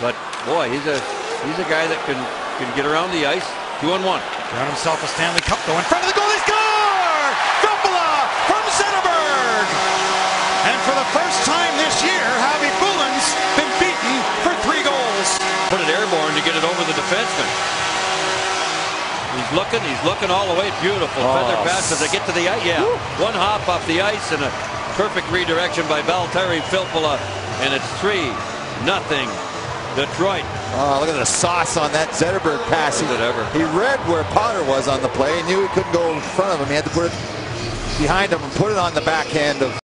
But boy, he's a guy that can get around the ice. 2-on-1. Got himself a Stanley Cup though. In front of the goal, he scored! Filppula from Zetterberg! And for the first time this year, Filppula's been beaten for 3 goals. Put it airborne to get it over the defenseman. He's looking all the way. Beautiful feather pass as they get to the ice. Yeah, one hop off the ice and a perfect redirection by Valtteri Filppula, and it's 3-0 Detroit. Oh, look at the sauce on that Zetterberg pass. He read where Potter was on the play and knew he couldn't go in front of him. He had to put it behind him and put it on the backhand of